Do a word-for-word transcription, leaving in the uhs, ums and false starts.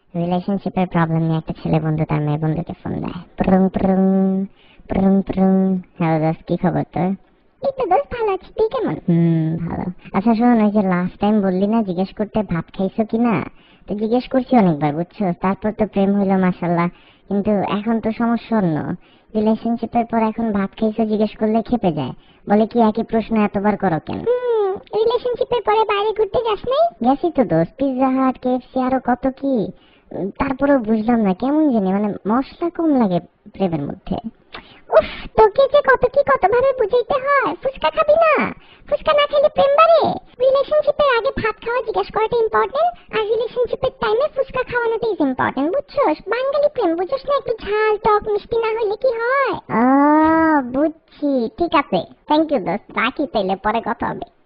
রিলেশনশিপের প্রবলেম নিয়ে একটা ছেলে বন্ধু তার মেয়ে বন্ধুকে ফোন দেয়। প্রং প্রং প্রং প্রং। হ্যালো দোস্ত, কি খবর তোর? এই তো দোস্ত, ভালো আছি, তুই কেমন? হুম, ভালো। আচ্ছা শোন, ওই যে লাস্ট টাইম বললি না জিজ্ঞেস করতে ভাত খাইছো কিনা, তো জিজ্ঞেস করছি অনেকবার, বুঝছো? তারপর তো প্রেম হইলো মাশাআল্লাহ, কিন্তু এখন তো সমস্যা অন্য। রিলেশনশিপের পর এখন ভাত খাইছো জিজ্ঞেস করলে খেপে যায়, বলে কি একই প্রশ্ন এতবার করো কেন? রিলেশনশিপের পরে বাইরে ঘুরতে যাস নাই? গেছি তো দোস্ত, পিৎজা হাট, কেএফসি, আরো কত কি। উম, তারপরেও বুঝলাম না, কেমন জানি মানে মশলা কম লাগে প্রেমের মধ্যে। উফ, তোকে যে কত কি কত ভাবে বুঝাইতে হয়। ফুচকা খাবি না? ফুচকা না খেলে প্রেম বাড়ে? রিলেশনশিপের আগে ভাত খাওয়া জিজ্ঞেস করাটা ইম্পর্টেন্ট, আর রিলেশনশিপের টাইমে ফুচকা খাওয়ানোটা ইজ ইম্পর্টেন্ট, বুঝছস? বাঙালি প্রেম বুঝছস না, একটু ঝাল টক মিষ্টি না হলে কি হয়? আহ বুঝছি, ঠিক আছে, থ্যাংক ইউ দোস্ত, রাখি তাইলে, পরে কথা হবে।